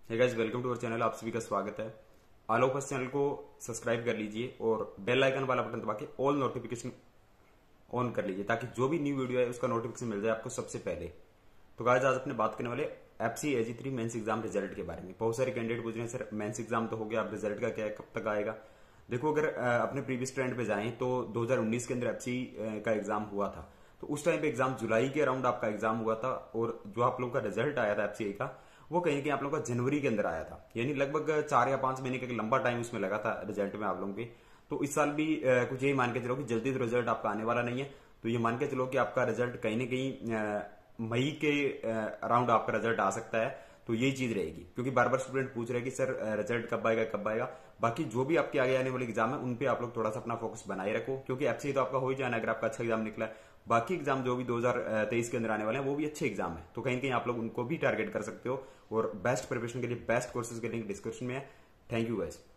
Hey guys, welcome to our channel. आप सभी का स्वागत है। ऑल ऑफ अस चैनल को सब्सक्राइब कर लीजिए और बेल आइकन वाला बटन दबा के ऑल नोटिफिकेशन ऑन कर लीजिए ताकि जो भी न्यू वीडियो है उसका नोटिफिकेशन मिल जाए आपको सबसे पहले। तो गाइस, आज अपने बात करने वाले FC AG3 mains exam result के बारे में। बहुत सारे कैंडिडेट पूछ रहे हैं सर मेंस एग्जाम तो हो गया, अब रिजल्ट का क्या है, कब तक आएगा। देखो, अगर अपने प्रीवियस ट्रेंड पे जाएं तो 2019 के अंदर एफसी का एग्जाम हुआ था। तो उस टाइम पे एग्जाम जुलाई के अराउंड आपका एग्जाम हुआ था और जो आप लोगों का रिजल्ट आया था एफसीआई का, वो कहीं ना कहीं आप लोगों का जनवरी के अंदर आया था। यानी लगभग 4 या 5 महीने का एक लंबा टाइम उसमें लगा था रिजल्ट में आप लोगों के। तो इस साल भी कुछ यही मान के चलो कि जल्दी तो रिजल्ट आपका आने वाला नहीं है। तो ये मान के चलो कि आपका रिजल्ट कहीं ना कहीं मई के अराउंड आपका रिजल्ट आ सकता है। तो यही चीज रहेगी, क्योंकि बार बार स्टूडेंट पूछ रहे हैं कि सर रिजल्ट कब आएगा कब आएगा। बाकी जो भी आपके आगे आने वाले एग्जाम है उन पे आप लोग थोड़ा सा अपना फोकस बनाए रखो, क्योंकि एफसी तो आपका हो ही जाना अगर आपका अच्छा एग्जाम निकला है। बाकी एग्जाम जो भी 2023 के अंदर आने वाले हैं वो भी अच्छे एग्जाम है, तो कहीं ना कहीं आप लोग उनको भी टारगेट कर सकते हो। और बेस्ट प्रिपरेशन के लिए बेस्ट कोर्सेज के लिंक डिस्क्रिप्शन में है। Thank you guys.